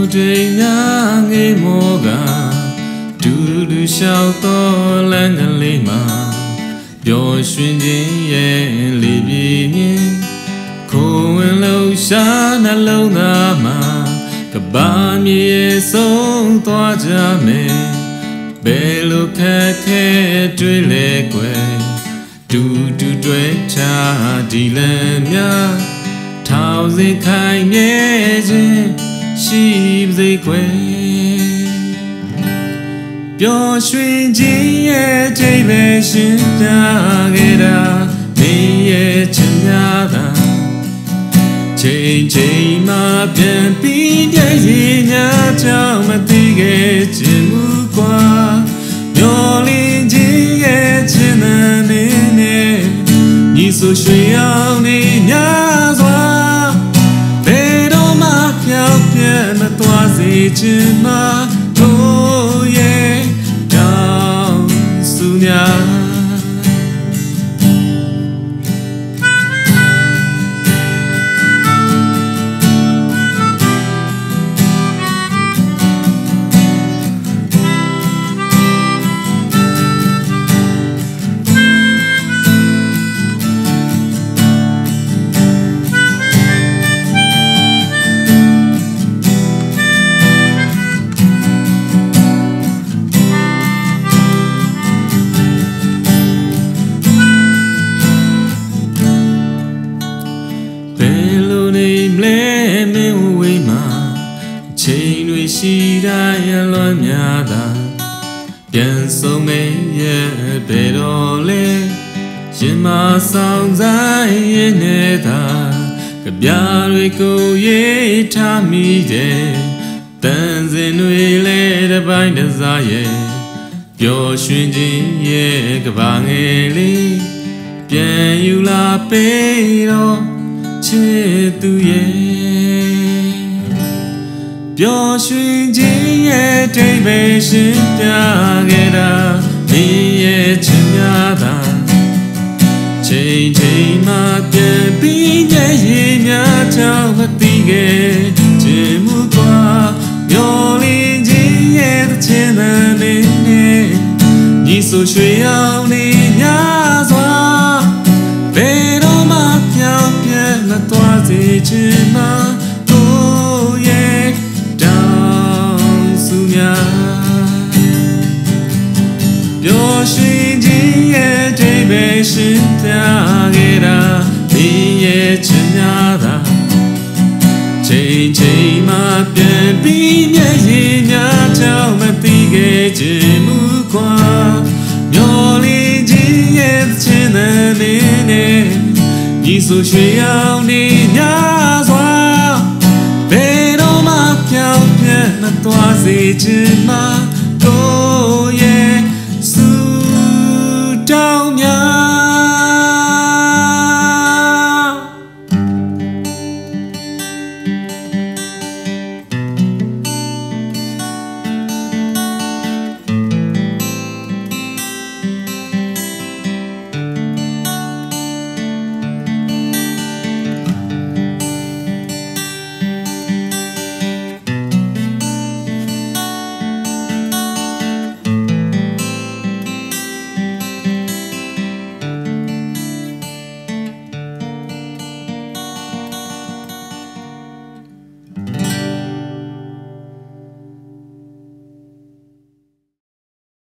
ချိန်များငေးမောကဒူဒူလျှောက်တော့လမ်းကလေးမှာပျော်ရွှင်ခြင်းရဲ့လေးပြင်းရင်ခိုးဝင်လို့ရှာနှလုံးသားမှာကဘာမြေဆုံးသွားကြမယ်ဘယ်လိုခက်ခဲတွေ့လဲကွယ်ဒူဒူတွေ့ချဒီလမ်းများထောင်စင်ခိုင်မြဲခြင်းရှိပါစေကွယ်ပျော်ရွှင်ခြင်းရဲ့ထိပ်ပဲရှင်ပြခဲ့တာနေရဲ့ချင်များသာချိန်ချိန်မှပြန်ပြီးပြည့်ရည်များကြောင့်မသိခဲ့ခြင်းမူကွာမျောလင်းခြင်းရဲ့ချင်တဲ့နေနဲ့ညီဆိုရွှေအောင်နေများစွာဘယ်တော့မှပြောင်းပြန်မသွားစေခြင်းမှာတို့ရဲ့တောင်းစုများချိန်တွေရှိတိုင်းလွန်များသာပြန်ဆုံးမေးရဲ့ဘယ်တော့လဲရင်မဆောင်ဆိုင်ရဲ့နေတာကြပြတွေကိုရေးထားမိတယ်တန်စင်တွေလဲတစ်ပိုင်းတစ်စားရဲ့ပျော်ရွှင်ခြင်းရဲ့ကဘာငယ်လေးပြန်ယူလာပေးတော့ချစ်သူရဲ့ပျော်ရွှင်ခြင်းရဲ့ထိပ်ပဲရှင်ပြခဲ့တာဒီရဲ့ချင်များသာချိန်ချိန်မှပြန်ပြီးညရဲ့များကြောင့်မသိခဲ့ခြင်းမူကွာမျောလင်းခြင်းရဲ့ချင်တဲ့နေနဲ့ညီဆိုရွှေအောင်နေများစွာဘယ်တော့မှပြောင်းပြန်မသွားစေခြင်းမှာတို့ရဲ့ပျော်ရွှင်ခြင်းရဲ့ထိပ်ပဲရှင်ပြခဲ့တာဒီရဲ့ချင်များသာချိန်ချိန်မှပြန်ပြီးမျက်ရည်များကြောင့်မသိခဲ့ခြင်းမူကွာမျောလင်းခြင်းရဲ့ချင်တဲ့နေနဲ့ညီဆိုရွှေအောင်နေများစွာဘယ်တော့မှပြောင်းပြန်မသွားစေခြင်းမှာတို့